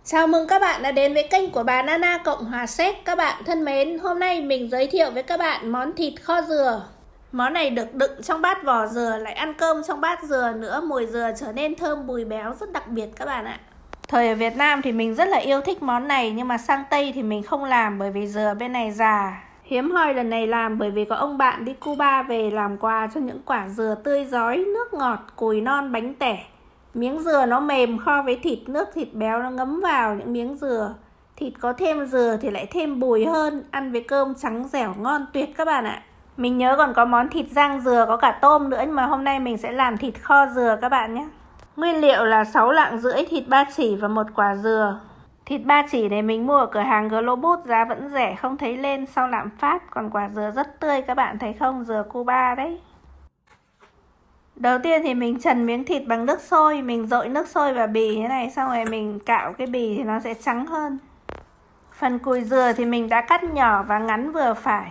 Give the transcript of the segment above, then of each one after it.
Chào mừng các bạn đã đến với kênh của bà Nana Cộng Hòa Séc. Các bạn thân mến, hôm nay mình giới thiệu với các bạn món thịt kho dừa. Món này được đựng trong bát vỏ dừa, lại ăn cơm trong bát dừa nữa. Mùi dừa trở nên thơm bùi béo rất đặc biệt các bạn ạ. Thời ở Việt Nam thì mình rất là yêu thích món này, nhưng mà sang Tây thì mình không làm bởi vì dừa bên này già. Hiếm hoi lần này làm bởi vì có ông bạn đi Cuba về làm quà cho những quả dừa tươi rói, nước ngọt, cùi non, bánh tẻ. Miếng dừa nó mềm kho với thịt, nước thịt béo nó ngấm vào những miếng dừa. Thịt có thêm dừa thì lại thêm bùi hơn, ăn với cơm trắng dẻo ngon tuyệt các bạn ạ. Mình nhớ còn có món thịt rang dừa có cả tôm nữa, nhưng mà hôm nay mình sẽ làm thịt kho dừa các bạn nhé. Nguyên liệu là 6 lạng rưỡi thịt ba chỉ và một quả dừa. Thịt ba chỉ này mình mua ở cửa hàng Globus, giá vẫn rẻ không thấy lên sau lạm phát. Còn quả dừa rất tươi các bạn thấy không, dừa Cuba đấy. Đầu tiên thì mình trần miếng thịt bằng nước sôi, mình dội nước sôi vào bì thế này, xong rồi mình cạo cái bì thì nó sẽ trắng hơn. Phần cùi dừa thì mình đã cắt nhỏ và ngắn vừa phải.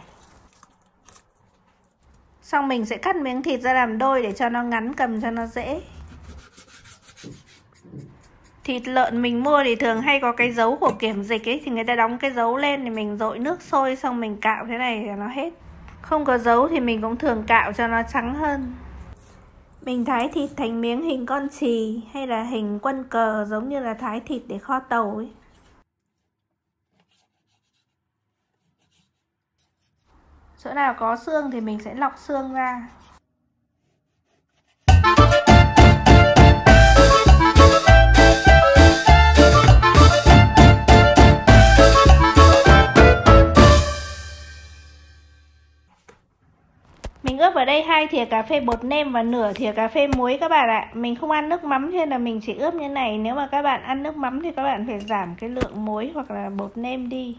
Xong mình sẽ cắt miếng thịt ra làm đôi để cho nó ngắn, cầm cho nó dễ. Thịt lợn mình mua thì thường hay có cái dấu của kiểm dịch ấy, thì người ta đóng cái dấu lên thì mình dội nước sôi xong mình cạo thế này là nó hết. Không có dấu thì mình cũng thường cạo cho nó trắng hơn. Mình thái thịt thành miếng hình con chì hay là hình quân cờ, giống như là thái thịt để kho tàu ấy. Chỗ nào có xương thì mình sẽ lọc xương ra. Mình ướp ở đây 2 thìa cà phê bột nêm và nửa thìa cà phê muối các bạn ạ. Mình không ăn nước mắm nên là mình chỉ ướp như này. Nếu mà các bạn ăn nước mắm thì các bạn phải giảm cái lượng muối hoặc là bột nêm đi.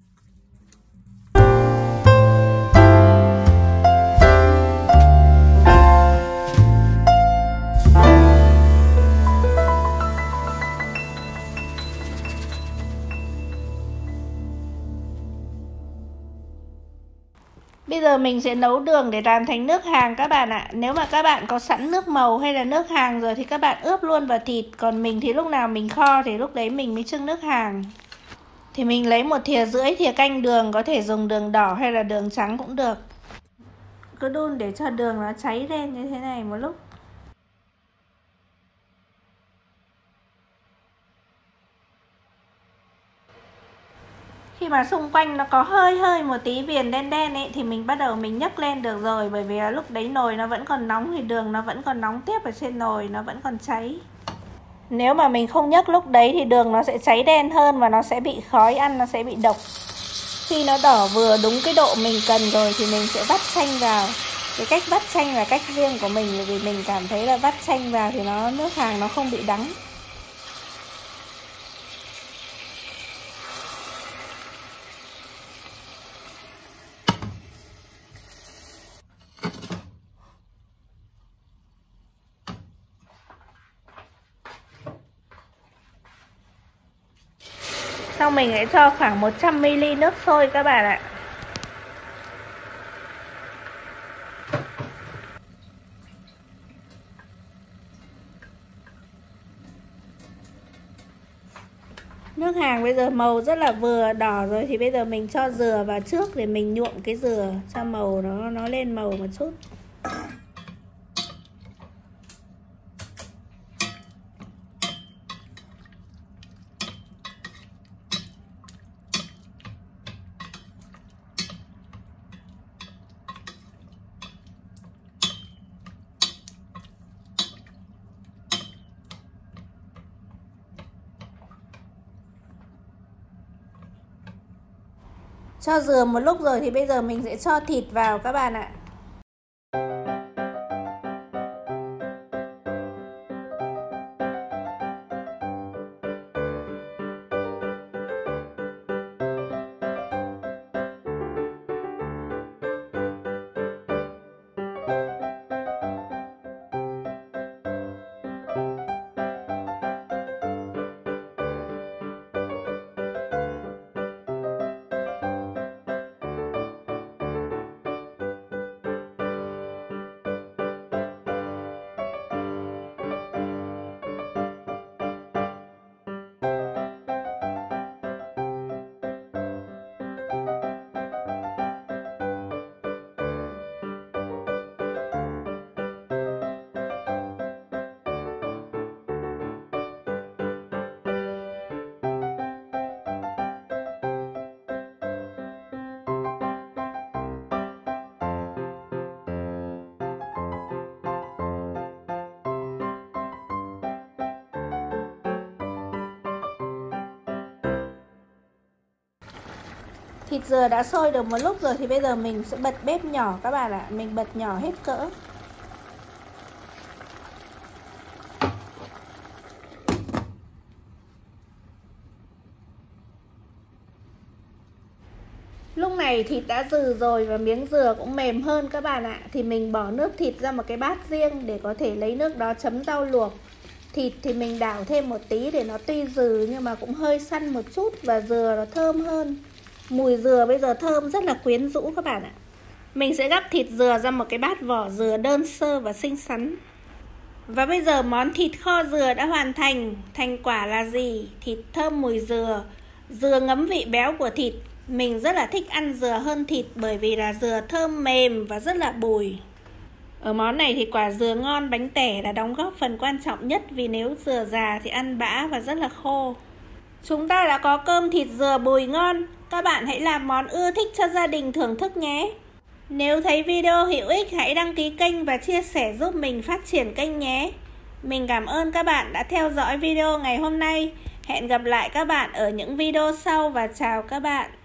Bây giờ mình sẽ nấu đường để làm thành nước hàng các bạn ạ. Nếu mà các bạn có sẵn nước màu hay là nước hàng rồi thì các bạn ướp luôn vào thịt. Còn mình thì lúc nào mình kho thì lúc đấy mình mới trưng nước hàng. Thì mình lấy 1,5 thìa canh đường, có thể dùng đường đỏ hay là đường trắng cũng được. Cứ đun để cho đường nó cháy lên như thế này một lúc. Khi mà xung quanh nó có hơi một tí viền đen đen ấy thì mình bắt đầu mình nhấc lên được rồi. Bởi vì lúc đấy nồi nó vẫn còn nóng thì đường nó vẫn còn nóng tiếp ở trên nồi, nó vẫn còn cháy. Nếu mà mình không nhấc lúc đấy thì đường nó sẽ cháy đen hơn và nó sẽ bị khói, ăn nó sẽ bị độc. Khi nó đỏ vừa đúng cái độ mình cần rồi thì mình sẽ vắt chanh vào. Cái cách vắt chanh là cách riêng của mình, bởi vì mình cảm thấy là vắt chanh vào thì nước hàng nó không bị đắng. Xong mình sẽ cho khoảng 100ml nước sôi các bạn ạ. Nước hàng bây giờ màu rất là vừa đỏ rồi, thì bây giờ mình cho dừa vào trước để mình nhuộm cái dừa cho màu nó lên màu một chút. Cho dừa một lúc rồi thì bây giờ mình sẽ cho thịt vào các bạn ạ. Thịt dừa đã sôi được một lúc rồi thì bây giờ mình sẽ bật bếp nhỏ các bạn ạ. Mình bật nhỏ hết cỡ. Lúc này thịt đã dừ rồi và miếng dừa cũng mềm hơn các bạn ạ. Thì mình bỏ nước thịt ra một cái bát riêng để có thể lấy nước đó chấm rau luộc. Thịt thì mình đảo thêm một tí để nó tuy dừ nhưng mà cũng hơi săn một chút và dừa nó thơm hơn. Mùi dừa bây giờ thơm rất là quyến rũ các bạn ạ. Mình sẽ gắp thịt dừa ra một cái bát vỏ dừa đơn sơ và xinh xắn. Và bây giờ món thịt kho dừa đã hoàn thành. Thành quả là gì? Thịt thơm mùi dừa, dừa ngấm vị béo của thịt. Mình rất là thích ăn dừa hơn thịt bởi vì là dừa thơm mềm và rất là bùi. Ở món này thì quả dừa ngon bánh tẻ đã đóng góp phần quan trọng nhất, vì nếu dừa già thì ăn bã và rất là khô. Chúng ta đã có cơm thịt dừa bùi ngon. Các bạn hãy làm món ưa thích cho gia đình thưởng thức nhé. Nếu thấy video hữu ích hãy đăng ký kênh và chia sẻ giúp mình phát triển kênh nhé. Mình cảm ơn các bạn đã theo dõi video ngày hôm nay. Hẹn gặp lại các bạn ở những video sau và chào các bạn.